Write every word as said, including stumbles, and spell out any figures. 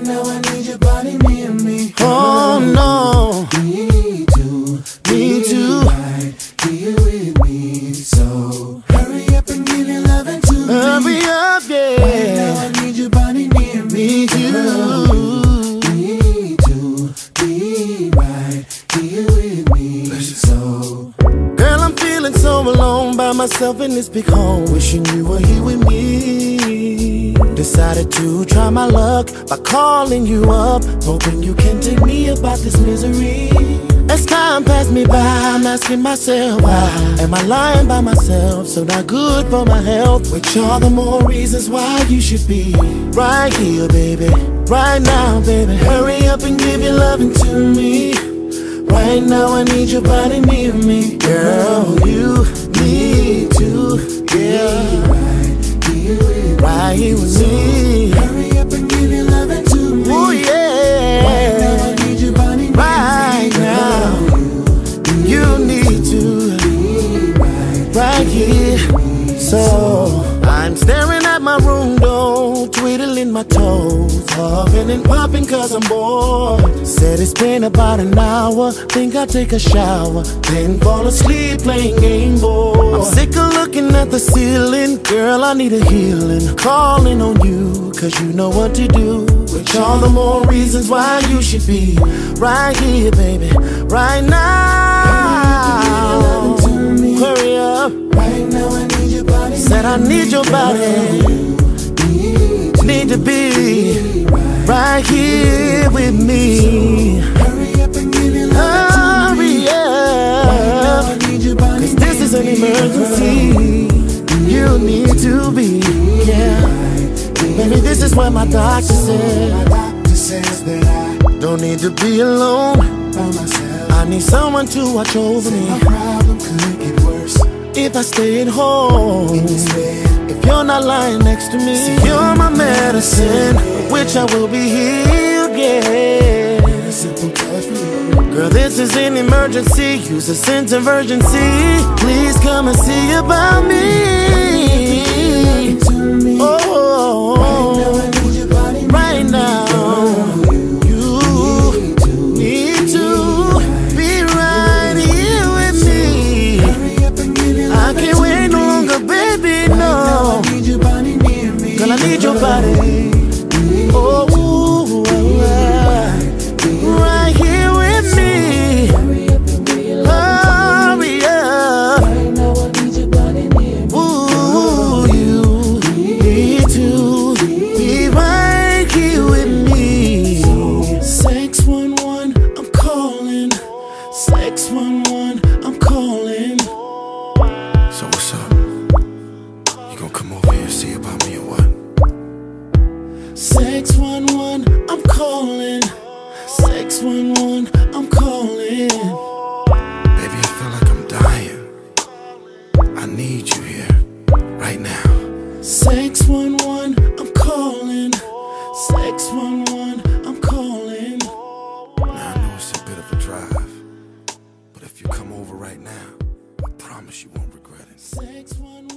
now I need your body near me. Oh no, me too, me too. Right here with me. So hurry up and give your loving to me. Hurry up, yeah. Right now I need your body near me. Me too. Me too. Be right here with me. So girl, I'm feeling so alone by myself in this big home, wishing you were here with me. Decided to try my luck by calling you up, hoping you can take me about this misery. As time passed me by, I'm asking myself, why am I lying by myself? So not good for my health. Which are the more reasons why you should be right here, baby. Right now, baby. Hurry up and give your loving to me. Right now I need your body near me. Girl, you need to, yeah. Right here with me. hurry up and give your loving to me. Oh yeah. Right now I need your body near Right me. now you need to Be right right here. So I'm staring at my room door, twiddling my toes, huffing and popping cause I'm bored. Said it's been about an hour, think I'll take a shower, then fall asleep playing game boy. I'm sick of looking at the ceiling, girl I need a healing. Calling on you, cause you know what to do. Which are the more reasons why you should be right here, baby, right now. Hurry up. Right now I need your body. Said I need your body, need to be right here with me. Hurry up and give your love Hurry to up, me. I need your body. cause this is an emergency. You need to be, yeah. Baby, this is what my doctor said. My doctor says that I Don't need to be alone, by myself. I need someone to watch over me. My problem could get worse If I stay at home, in this bed. if you're not lying next to me, you're my medicine, which I will be healed, yeah. A simple touch from you. Girl, this is an emergency, use a sense of urgency. Please come and see about me. To me. Oh, Right now I need your body. right now, you need to be right here with me. Hurry up and give your I love can't to wait no me. longer, baby, Right now no. I need your body near me. Girl, I need your body. Oh, ooh, right here with me. Hurry up and give your love Hurry up. Right now I need your body near me. Ooh, you need to be right here with me. six one one, I'm calling. six one one, I'm calling. So what's up? You gonna come over here and see about me or what? six one one, I'm calling. six one one, I'm calling. Baby, I feel like I'm dying. I need you here, right now. six one one, I'm calling. six one one, I'm calling. Now I know it's a bit of a drive, but if you come over right now, I promise you won't regret it. six one one